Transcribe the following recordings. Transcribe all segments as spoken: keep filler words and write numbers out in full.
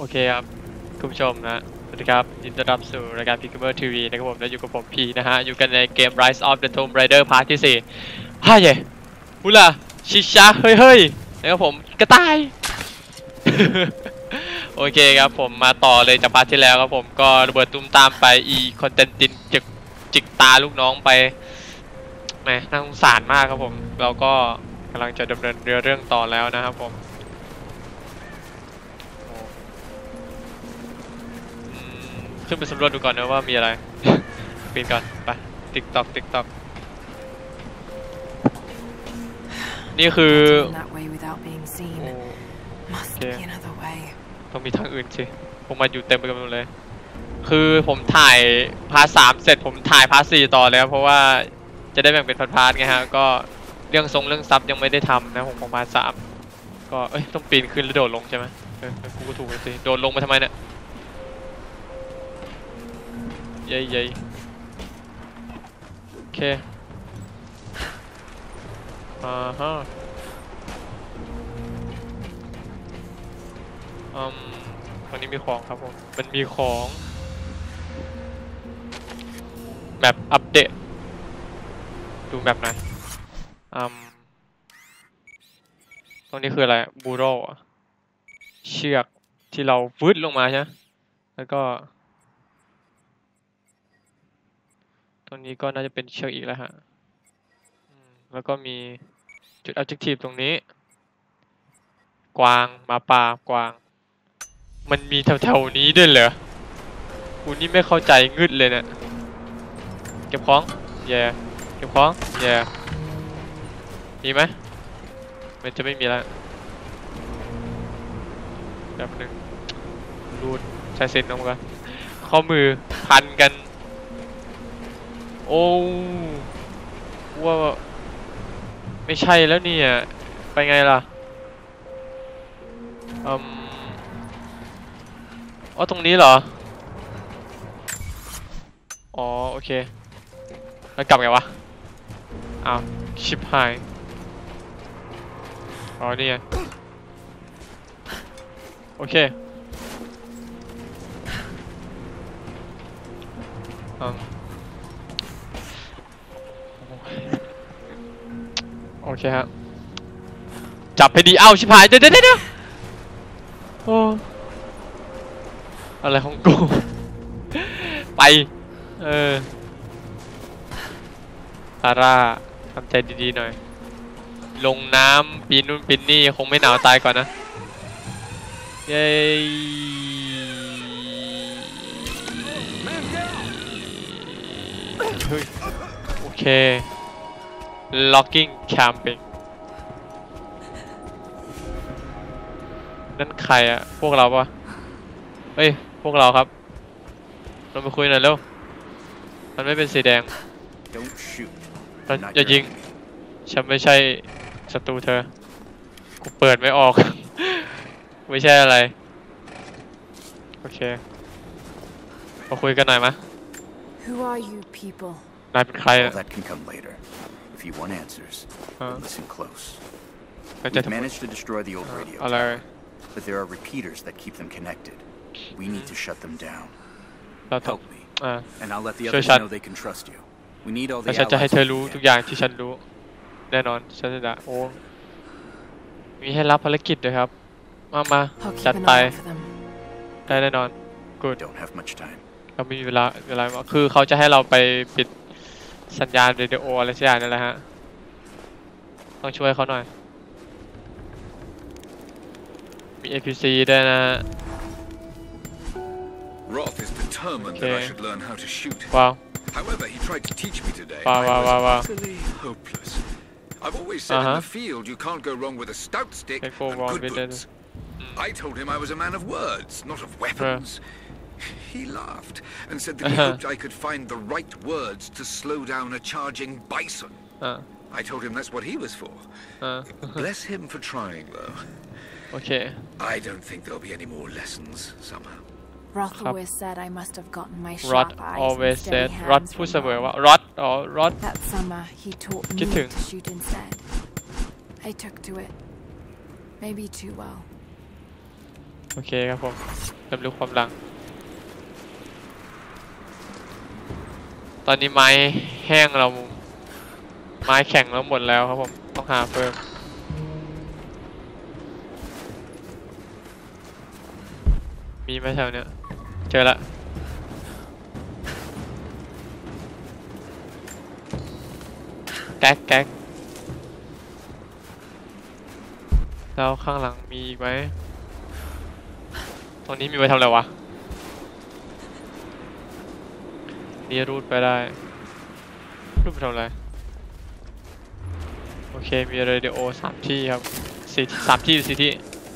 เคครับคุณผู้ชมนะสวัสดีครับยินดีต้อนรับสู่รายการ Pickamer ที วี นะครับผมและอยู่กับผมพีนะฮะอยู่กันในเกม Rise of the Tomb Raider พาร์ทที่สี่ฮ่าเย่ฮูล่าชิชาเฮ้ยเฮ้ยนะครับผมกระต่าย โอเคครับผมมาต่อเลยจากพาร์ทที่แล้วครับผมก็ระเบิดตุ้มตามไปอีคอนเทนตินจิกจิกตาลูกน้องไปแหมน่าสงสารมากครับผมเราก็กำลังจะดำเนินเรื่องต่อแล้วนะครับผมขึ้นไปสำรวจดูก่อนนะว่ามีอะไร ปีนก่อนไปติ๊กตอกติ๊กตอกนี่คือต้องมีทางอื่นสิผมมาอยู่เต็มไปหมดเลยคือผมถ่ายพาร์ทสามเสร็จผมถ่ายพาร์ทสี่ต่อแล้วเพราะว่าจะได้แบ่งเป็นพาร์ทๆไงฮะก็เรื่องทรงเรื่องซับยังไม่ได้ทำนะผมของพาร์ทสามก็เอ้ยต้องปีนขึ้นแล้วโดดลงใช่ไหมเออกูก็ถูกสิโดดลงมาทำไมเนี่ยเย้เย้โอเคอ่าฮะอืมตรงนี้มีของครับผมมันมีของแบบอัปเดตดูแบบไหนอืมตรงนี้คืออะไรบูโรเชือกที่เราวืดลงมาใช่ไหมแล้วก็ตรงนี้ก็น่าจะเป็นเชือกอีกแล้วฮะแล้วก็มีจุด objective ตรงนี้กวางหมาป่ากวางมันมีแถวๆนี้ด้วยเหรอกูนี่ไม่เข้าใจงึดเลยเนี่ยเก็บของแย่เก็บของแย่มีไหมมันจะไม่มีแล้วแบบหนึ่งรูดใช้เส้นน้องกันข้อมือพันกันโอ้ว่าไม่ใช่แล้วเนี่ยไปไงล่ะอืมอ๋อตรงนี้เหรออ๋อโอเคแล้วกลับไงวะอ้าวชิบหายอ๋อนี่ไงโอเคอืมโอเคฮะจับให้ดีเอ้าชิบหายเดี๋ยวเดี๋ยวเดี๋ยวโอ้อะไรของกูไปเออซาร่าทำใจดีๆหน่อยลงน้ำปีนนู่นปีนนี่คงไม่หนาวตายก่อนนะเย้เฮ้ยโอเค logging camping นั่นใครอะพวกเราปะเฮ้ยพวกเราครับเราไปคุยหน่อยเร็วมันไม่เป็นสีแดงอย่ายิงฉันไม่ใช่ศัตรูเธอกูเปิดไม่ออก ไม่ใช่อะไรโอเคมาคุยกันหน่อยมะนายเป็นใครอะมันจะอะไร But there are repeaters that keep them connected. We need to shut them down. Help me, and I'll let the others know they can trust you. We need all the allies. ฉันจะให้เธอรู้ทุกอย่างที่ฉันรู้แน่นอนฉันจะโอ้มีให้รับภารกิจด้วยครับมามาจัดไปได้แน่นอน Good เราไม่มีเวลาเวลาคือเขาจะให้เราไปปิดสัญญาณเรดิโออะไรสักอย่างนั่นแหละฮะต้องช่วยเขาหน่อยมี เอ พี ซี ด้วยนะ Roth is determined that I should learn how to shoot. ว้าว However, he tried to teach me today. ว้าวว้าวว้าวว้าว Utterly hopeless. I've always said in the field you can't go wrong with a stout stick and good boots. I told him I was a man of words, not of weapons. He laughed and said that he hoped I could find the right words to slow down a charging bison. I told him that's what he was for. Bless him for trying, though. Okay. I don't think there'll be any more lessons somehow. Roth always said I must have gotten my Rod sharp eyes always and said steady Rod hands พูด from เสมอ Mom. ว่า Rod อ๋อ Rod That summer he taught me คิดถึง to shoot instead. I took to it, maybe too well. โอเคครับผมรำลึกความหลังตอนนี้ไม้แห้งเราไม้แข็งเราหมดแล้วครับผมต้องหาเพิ่มมีไหมแถวเนี้ยเจอละแก๊กแก๊กแล้วข้างหลังมีอีกไหมตรงนี้มีไว้ทำอะไรวะนี่รูดไปได้รูดไปทำอะไรโอเคมีเรดิโอสามที่ครับสี่สามที่หรือสี่ที่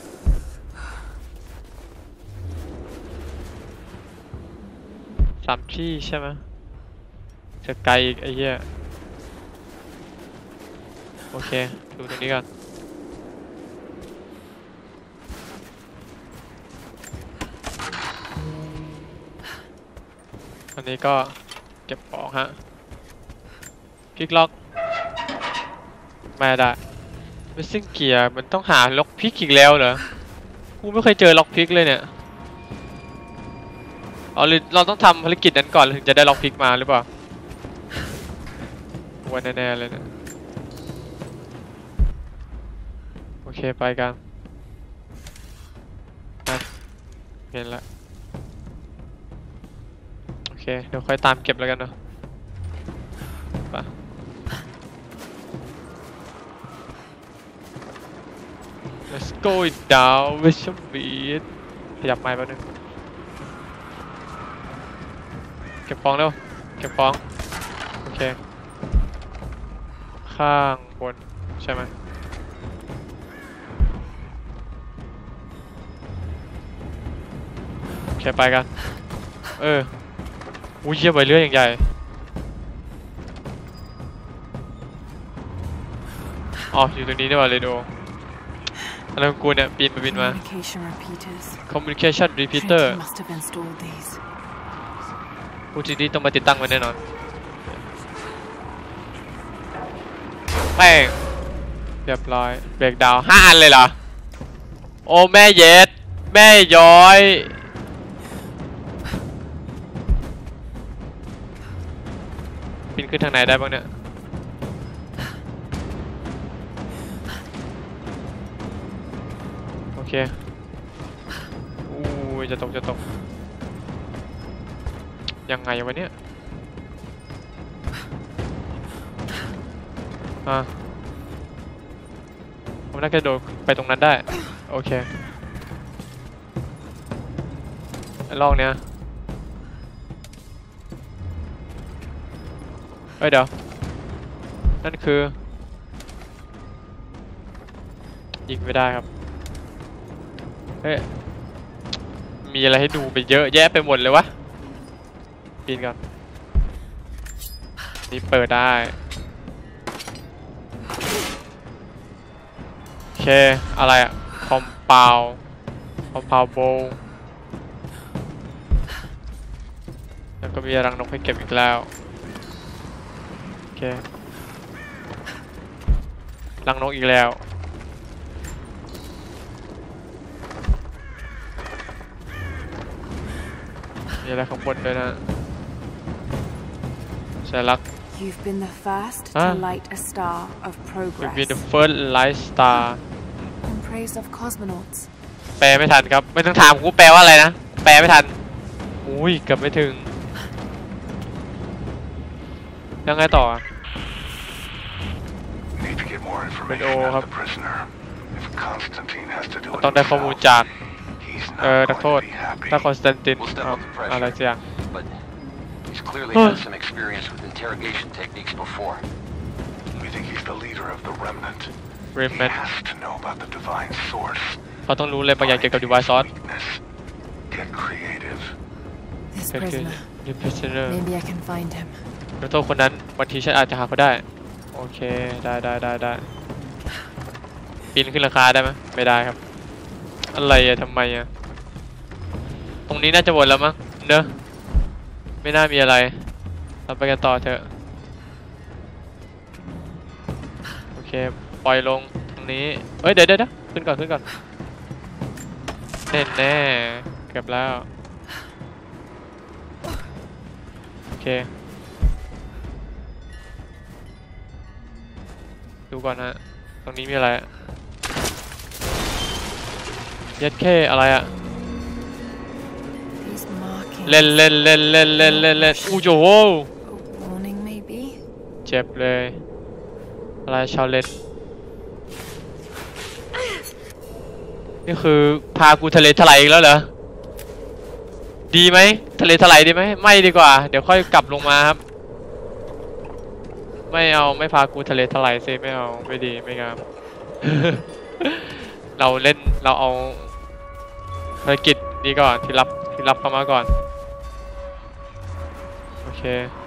สามที่ใช่ไหมจะไกลอีกไอ้เหี้ยโอเคดูตรงนี้กันอันนี้ก็เก็บของฮะคลิกล็อกไม่ได้ไม่ซิ่งเกียร์มันต้องหาล็อกพิกอีกแล้วเหรอกูไม่เคยเจอล็อกพิกเลยเนี่ยเอาเลยเราต้องทำภารกิจนั้นก่อนถึงจะได้ล็อกพิกมาหรือเปล่าวันแน่ๆเลยเนี่ยโอเคไปกันเห็นแล้วโอเคเดี๋ยวค่อยตามเก็บแล้วกันเนาะไปlet's go it down with some beat ขยับไม้แป๊บนึงเก็บฟองเร็วเก็บฟองโอเคข้างบนใช่ไหมโอเคไปกันเอออุ้ยเยี่ยมไปเรื่อยอย่างใหญ่อ๋ออยู่ตรงนี้ด้วยว่ะเรดิโออะไรของกูเนี่ยปีนมาบินมา communication repeater กูจีดีต้องมาติดตั้งไว้แน่นอนแม่งเรียบร้อยเบรกดาวน์ห้าอันเลยเหรอโอ้แม่เย็ดแม่ย้อยปีนขึ้นทางไหนได้บ้างเนี่ยโอเคอู้ยจะตกจะตกยังไงวะเนี่ยอ่ะผมน่าจะโดดไปตรงนั้นได้โอเคไอ้ลอกเนี้ยเฮ้ยเดี๋ยวนั่นคือยิงไม่ได้ครับเฮ้ยมีอะไรให้ดูไปเยอะแยะไปหมดเลยวะปีนก่อนนี่เปิดได้โอเคอะไรอะคอมเปาคอมเปาโบแล้วก็มีรังนกให้เก็บอีกแล้วโอเครังนกอีกแล้วมีอะไรข้างบนด้วยนะใช่ลัก You've been the first to light a star of progress. You've been the first light star. In praise of cosmonauts. แปลไม่ทันครับไม่ต้องถามกูแปลว่าอะไรนะแปลไม่ทันอุ้ยเกือบไม่ถึงยังไงต่อเป็นโอครับต้องได้ข้อมูลจากเออนักโทษถ้าคอนสแตนตินอะไรเสีย He's clearly had some experience with interrogation techniques before. We think he's the leader of the remnant. Remnant. He has to know about the divine source. เขาต้องรู้เลยบางอย่างเกี่ยวกับ divine source. Get creative. This prisoner. The prisoner. Maybe I can find him. นักโทษคนนั้นบางทีฉันอาจจะหาเขาได้โอเคได้ได้ได้ได้ปีนขึ้นราคาได้ไหมไม่ได้ครับอะไรอะทำไมอะตรงนี้น่าจะหมดแล้วมั้งเนอะไม่น่ามีอะไรเราไปกันต่อเถอะโอเคปล่อยลงตรงนี้เอ้ยเดี๋ยวเดี๋ยวขึ้นก่อนขึ้นก่อนแน่แน่เกือบแล้วโอเคดูก่อนฮะตรงนี้มีอะไรยัดแค่อะไรอะเล่นเล่นเล่นเล่นเล่นเล่นเล่นอู้โจโหเจ็บเลยอะไรชาวเล่นนี่คือพากูทะเลถลายอีกแล้วเหรอดีไหมทะเลถลายดีไหมไม่ดีกว่าเดี๋ยวค่อยกลับลงมาครับไม่เอาไม่พากูทะเลถลายซิไม่เอาไม่ดีไม่งาม เราเล่นเราเอาภารกิจนี้ก่อนที่รับที่รับเข้ามาก่อนโอเค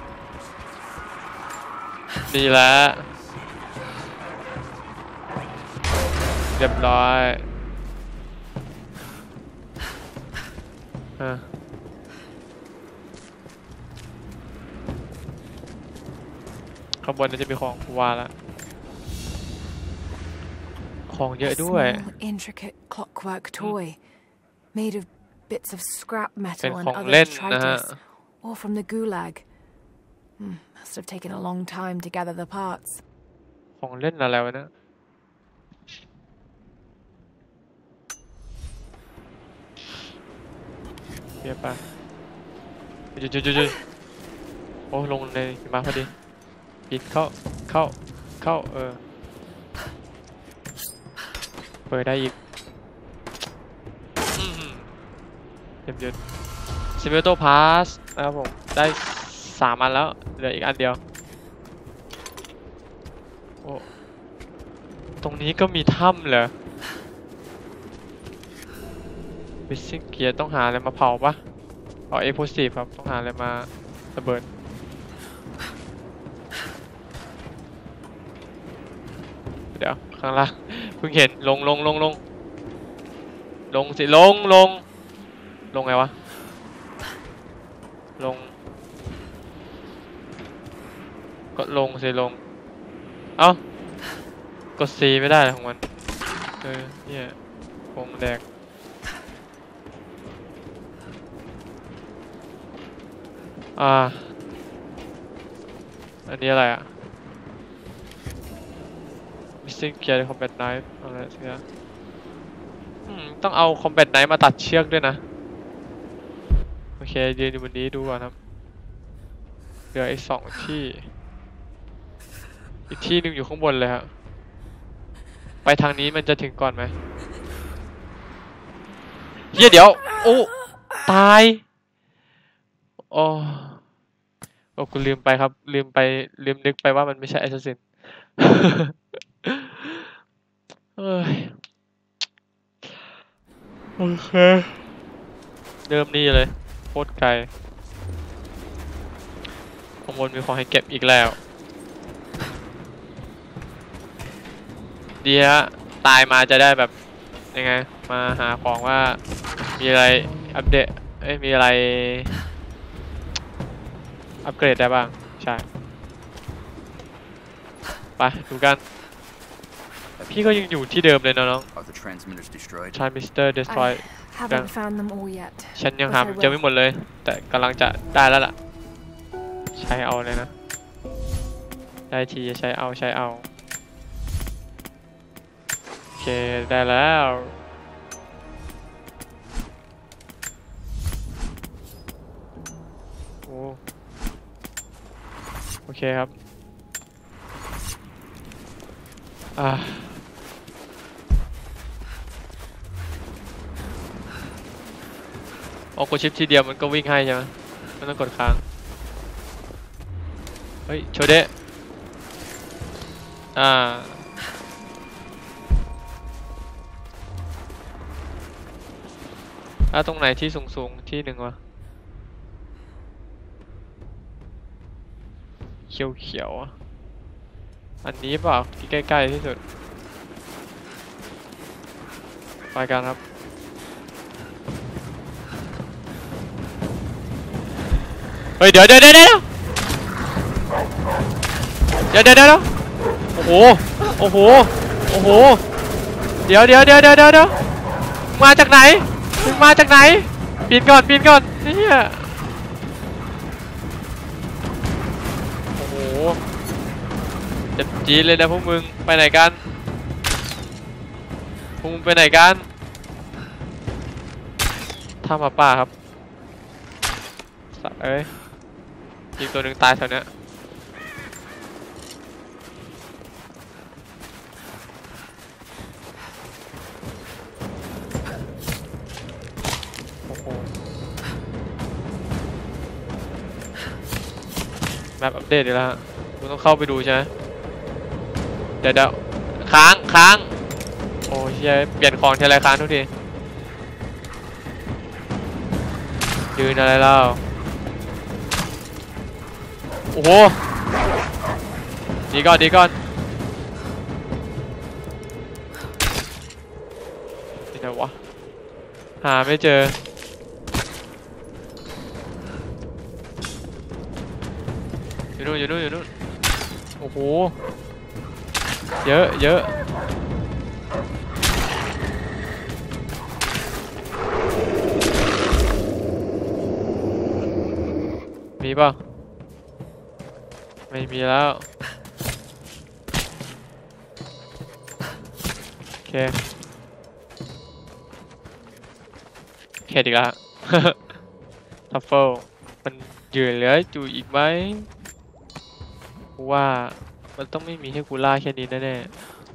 ดีแล้วเรียบร้อยอ่ะข้างบนน่าจะมีของวาละของเยอะด้วย intricate clockwork toy made of bits of scrap เป็น metal ข and อง other เล่นนะฮะ detritus, all from the gulag. Hmm, must have taken a long time to gather the parts. ของเล่นอะไรวะเนี่ยเรียบไปจุดจุดจุดโอ้ลงในหิมะพอดีปิดเข้าเข้าเข้าเออเปิดได้อีกเยี่ยมยศซิเวโตพาสนะครับผมได้สามอันแล้วเหลืออีกอันเดียวโอ้ตรงนี้ก็มีถ้ำเหรอบิสซิ่งเกียร์ต้องหาอะไรมาเผาปะเอาเอ็กโพซีฟครับต้องหาอะไรมาระเบิดเดี๋ยวข้างล่างเพิ่งเห็นลงลงลงลงลงสิลงลงลงไงวะลงก็ลงสิลงเอ้ากด C ไม่ได้ของมันเออเนี่ยคงแดกอ่าอันนี้อะไรอ่ะ missing gear combat knife อะไรสักอย่างต้องเอา combat knife มาตัดเชือกด้วยนะโอเคยืนอยู่บนนี้ดูก่อนครับเหลืออีกสองที่อีกที่หนึ่งอยู่ข้างบนเลยครับไปทางนี้มันจะถึงก่อนไหมเฮียเดี๋ยวโอ้ตายโอ้โอ้กูลืมไปครับลืมไปลืมนึกไปว่ามันไม่ใช่แอสซัสซินเอ้ยโอเคเริ่มนี่เลยโคตรไกลข้างบนมีของให้เก็บอีกแล้วดีฮะตายมาจะได้แบบยังไงมาหาของว่ามีอะไรอัปเดตเอ้ยมีอะไรอัปเกรดได้บ้างใช่ไปดูกันพี่ก็ยังอยู่ที่เดิมเลยนะน้อง Transmitter destroy ฉันยังหาเจอไม่หมดเลยแต่กำลังจะได้แล้วล่ะใช้เอาเลยนะได้ทีใช้เอาใช้เอาโอเคได้แล้วโอ้โอเคครับอ่าโอ้กดชิปทีเดียวมันก็วิ่งให้ใช่ไหมไม่ต้องกดค้างเฮ้ยโชเดะอ่าอ่าตรงไหนที่สูงๆที่หนึ่งวะเขียวๆอันนี้เปล่าที่ใกล้ๆที่สุดไปกันครับเฮ้ยเดี๋ยวเดี๋ยวเดี๋ยวเดี๋ยวเดี๋ยวเดี๋ยวเดี๋ยวโอ้โหโอ้โหโอ้โหเดี๋ยวเดี๋ยวเดี๋ยวเดี๋ยวเดี๋ยวมาจากไหนมึงมาจากไหนปีนก่อนปีนก่อนเนี่ยโอ้โหเจ็บจี๊ดเลยนะพวกมึงไปไหนกันพวกมึงไปไหนกันถ้ามาป่าครับสัตว์เอ้ยอีกตัวหนึ่งตายแถวเนี้ยแมปอัปเดตอีกแล้วฮะกูต้องเข้าไปดูใช่ไหมเดี๋ยวเดี๋ยวค้างค้างโอ้ยเปลี่ยนของทีไรค้างทุกทียืนอะไรเล่าโอ้โหดีก่อนดีก่อนที่ไหนวะหาไม่เจออยู่นู่นอยู่นู่นอยู่นู่นโอ้โหเยอะเยอะมีป่ะไม่มีแล้วโอเคเข็ดอีกแล้วทัฟเฟิลมันเหลือเหลืออยู่อีกไหมว่ามันต้องไม่มีให้กูล่าแค่นี้แน่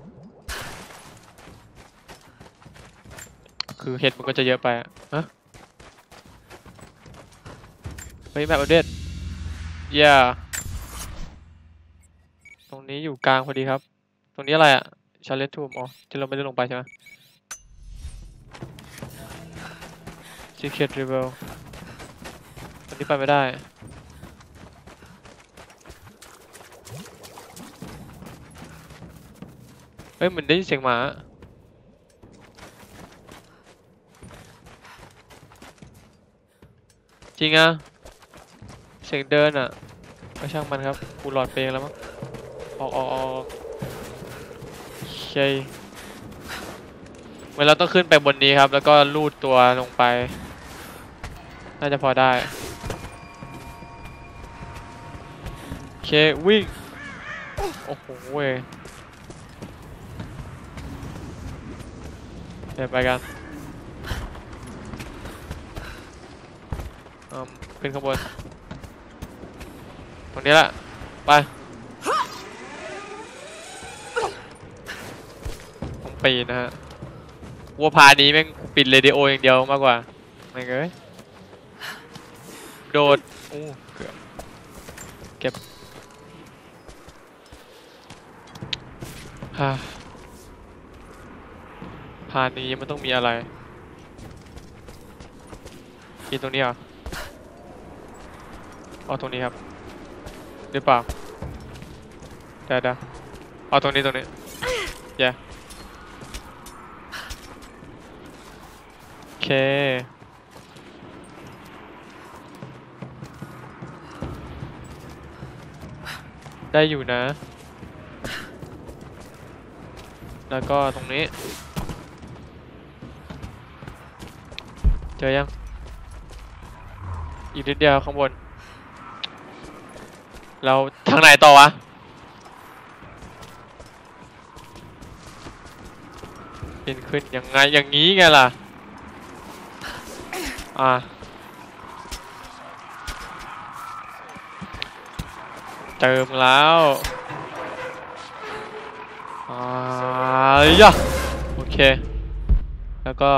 ๆคือเห็ดมันก็จะเยอะไปอะฮะเฮ้ยแบบอัปเดตเย่ตรงนี้อยู่กลางพอดีครับตรงนี้อะไรอะชาเลนจ์ทูมอ๋อที่เราไม่ได้ลงไปใช่ไหม Secret Rebel ตรงนี้ไปไม่ได้เฮ้ยมันได้ยินเสียงหมาจริงอ่ะเสียงเดินอ่ะไม่ช่างมันครับกูหลอดเพลงแล้วมั้งออกออกออกโอเคเมื่อเราต้องขึ้นไปบนนี้ครับแล้วก็ลูดตัวลงไปน่าจะพอได้โอเควิ่งโอ้โหเว้ยเดี๋ยวไปกันอืมขึ้นข้างบนตรงนี้แหละไปต้องปีนนะฮะวัวพานี้แม่งปิดเรดิโออย่างเดียวมากกว่าไม่เงยโดดอู้เกือบเก็บฮ่าพานี้มันต้องมีอะไรมีตรงนี้เหรออ๋อตรงนี้ครับหรือเปล่าเดี๋ยวเดี๋ยวอ๋อตรงนี้ตรงนี้เย้โอเคได้อยู่นะแล้วก็ตรงนี้เจอยังอีกนิดเดียวข้างบนเราทางไหนต่อวะขึ้นขึ้นยังไงอย่างนี้ไงล่ะอ่าเติมแล้วอ่าย่ะโอเคแล้วก็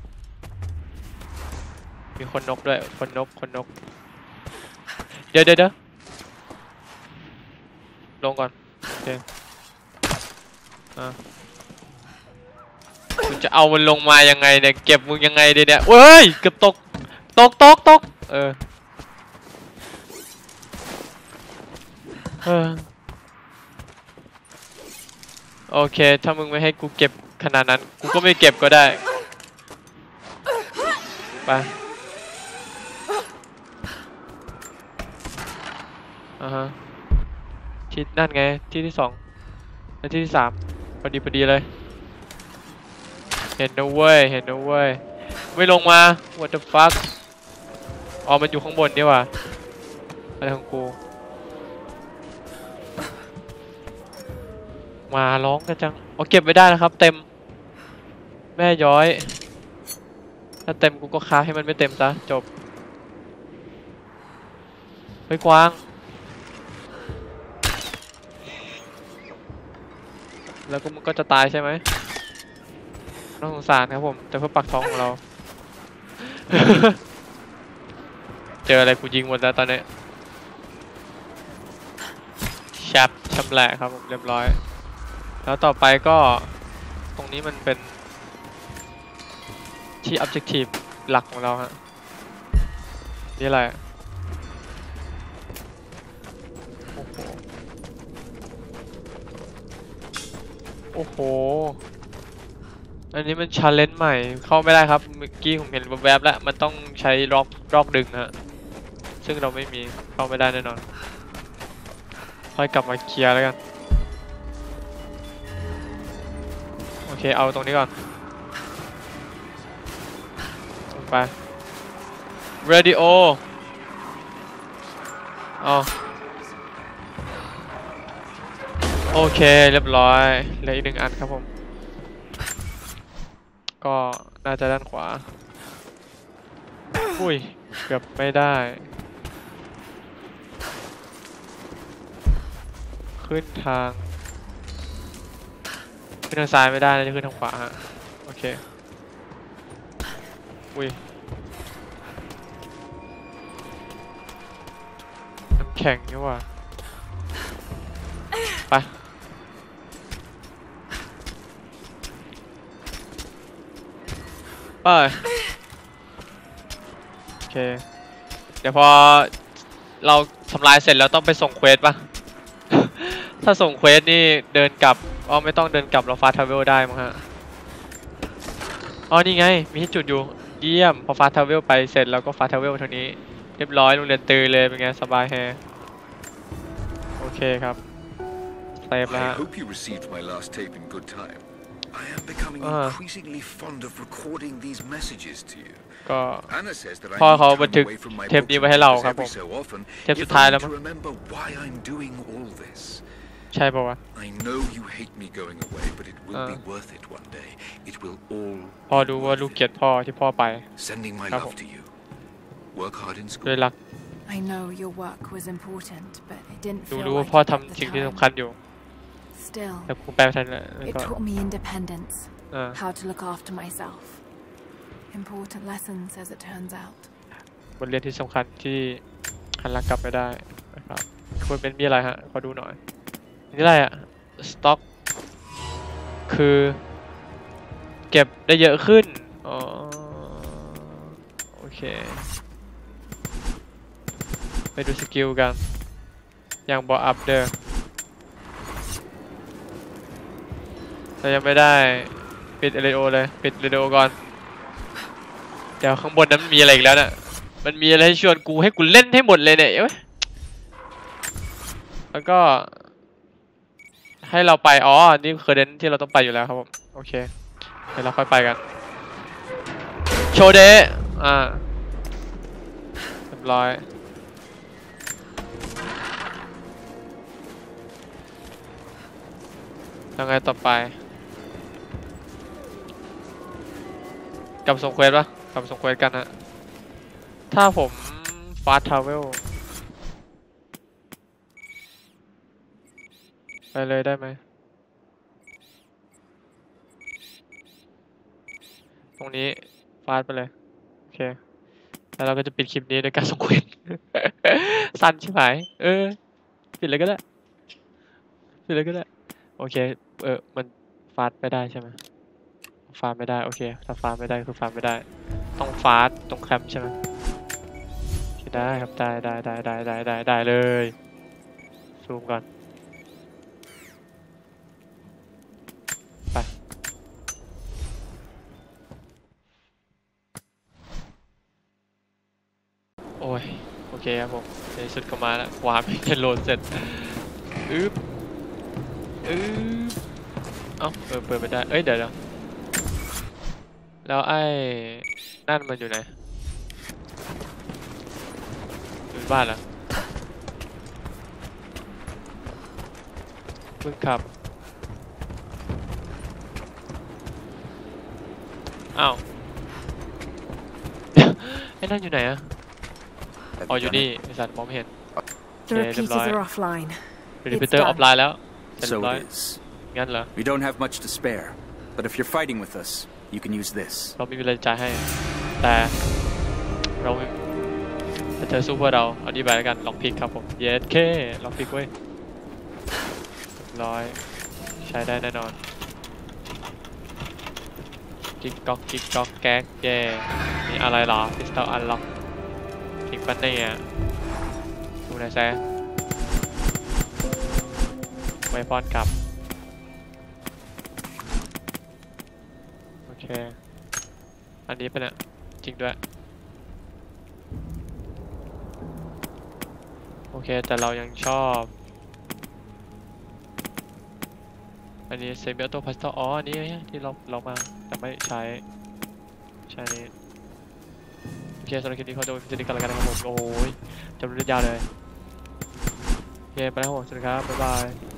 มีคนนกด้วยคนนกคนนกเดี๋ยวเดี๋ยวเดี๋ยวลงก่อนโอเคอ่ะกูจะเอามันลงมายังไงเนี่ยเก็บมึงยังไงดีเนี่ยเว้ยเกือบตกตกตกตกเออเออโอเคถ้ามึงไม่ให้กูเก็บขนาดนั้นกูก็ไม่เก็บก็ได้ไปอ่าฮะที่นั่นไงที่ที่สองและที่ที่สามพอดีพอดีเลยเห็นนะเว้ยเห็นนะเว้ยไม่ลงมา what the fuck อ๋อมันอยู่ข้างบนนี่ว่ะอะไรของกูมาร้องกันจังเอาเก็บไว้ได้นะครับเต็มแม่ย้อยถ้าเต็มกูก็ค้าให้มันไม่เต็มซะจบเฮ้ยกวางแล้วก็มันก็จะตายใช่ไหมน่าสงสารครับผมแต่เพื่อปักท้องของเรา เจออะไรกูยิงหมดแล้วตอนนี้แชปชำแหละครับผมเรียบร้อยแล้วต่อไปก็ตรงนี้มันเป็นที่ objective หลักของเราฮะนี่อะไรโอ้โหโอ้โหอันนี้มัน challenge ใหม่เข้าไม่ได้ครับเมื่อกี้ผมเห็นแวบๆแล้วมันต้องใช้ล็อกล็อกดึงฮะซึ่งเราไม่มีเข้าไม่ได้แน่นอนค่อยกลับมาเคลียร์แล้วกันโอเคเอาตรงนี้ก่อนลงไป radio อ๋อโอเคเรียบร้อยเหลืออีกหนึ่งอันครับผมก็น่าจะด้านขวาอุ้ยเกือบไม่ได้ขึ้นทางขึ้นทางซ้ายไม่ได้นะจะขึ้นทางขวาฮะโอเคอุ้ยน้ำแข็งนี่ว่ะไปไปโอเคเดี๋ยวพอเราทำลายเสร็จแล้วต้องไปส่งเควสป่ะ ถ้าส่งเควสนี่เดินกลับอ๋อไม่ต้องเดินกลับเราฟาสต์ทราเวลได้มั้งฮะอ๋อนี่ไงมีที่จุดอยู่เยี่ยมพอฟาสต์ทราเวลไปเสร็จแล้วก็ฟาสต์ทราเวลทางนี้เรียบร้อยโรงเรียนตื่นเลยเป็นไงสบายแฮโอเคครับเซฟแล้วฮะ I am becoming increasingly fond of recording these messages to you. ก็พ่อเขาบันทึกเทปนี้ไว้ให้เราครับผมเทปสุดท้ายแล้วมั้งใช่ป่าววะ I know you hate me going away, but it will be worth it one day. It will all. พ่อดูว่าลูกเกลียดพ่อที่พ่อไป Sending my love to you. Work hard in school. ด้วยรัก I know your work was important, but it didn't ดู feel รู้ว่า like พ่อ it at ทำ the สิ่งที่ time. สำคัญอยู่ Still, แต่กูแปลไม่ทันเลย it ก็ taught me independence, อ่า how to look after myself. Important lessons, as it turns out. บทเรียนที่สำคัญที่หันหลังกลับไม่ได้นะครับควรเป็นมีอะไรฮะขอดูหน่อยนี่อะไรอะสต็อกคือเก็บได้เยอะขึ้นอ๋อโอเคไปดูสกิลกันอย่างบออัพเดอร์แต่ยังไม่ได้ปิดเรดิโอเลยปิดเรดิโอก่อนเดี๋ยวข้างบนนั้นมีอะไรอีกแล้วน่ะมันมีอะไรให้ชวนกูให้กูเล่นให้หมดเลยเนี่ยเอ้ยแล้วก็ให้เราไปอ๋อนี่คือเดนที่เราต้องไปอยู่แล้วครับผมโอเคเดี๋ยวเราค่อยไปกันโชเดะอ่าเรียบร้อยยังไงต่อไปกลับส่งเควสปะกลับส่งเควสกันฮะถ้าผมฟาสต์ทราเวลไปเลยได้ไหมตรงนี้ฟาสต์ไปเลยโอเคแล้วเราก็จะปิดคลิปนี้ด้วยการส่งเควส สั้นใช่ไหมเออปิดเลยก็ได้ปิดเลยก็ได้โอเคเออมันฟาสต์ไม่ได้ใช่ไหมฟาสต์ไม่ได้โอเคถ้าฟาสต์ไม่ได้คือฟาสต์ไม่ได้ต้องฟาสต์ตรงแคมป์ใช่ไหมได้ครับได้ได้ได้ได้ได้ได้ได้เลยซูมก่อนไปโอ้ยโอเคครับผมในสุดก็มาแล้ววาร์ปจะโหลดเสร็จอึ๊บอึ๊บเอ้าเปิดเปิดไม่ได้เอ้ยเดี๋ยวแล้วไอ้นั่นมันอยู่ไหนอยู่บ้านเหรอเพิ่งขับอ้าวไอ้นั่นอยู่ไหนอะอ๋ออยู่นี่ไอ้สัตว์มองไม่เห็น The repeaters are offline. รีพิเตอร์ออฟไลน์แล้วเสร็จ So ร้อย it is. งั้นเหรอ We don't have much to spare, but if you're fighting with us, you can use this. เราไม่มีอะไรจ่ายให้แต่เราถ้าเธอสู้เพื่อเราเอาดีไปแล้วกันลองพิกครับผมเยสเคลองพิกเว้ยร้อยใช้ได้แน่นอนกิ๊กก๊อกกิ๊กก๊อกแก๊กเย่มีอะไรหรอพิสตอลอันล็อกพิกปันเนี่ยดูหน่อยแซ่ไวปอนกลับโอเคอันนี้เป็นอะจริงด้วยโอเคแต่เรายังชอบอันนี้เซมิออโต้พาสตอลอ๋ออันนี้ที่เราเรามาแต่ไม่ใช้ใช้นี้โอเคสำหรับคลิปนี้เขาจะเป็นคลิปกันแล้วกันนะครับผมโอ้ยจำเรื่องยาวเลยโอเคไปแล้วผมสวัสดีครับบ๊ายบาย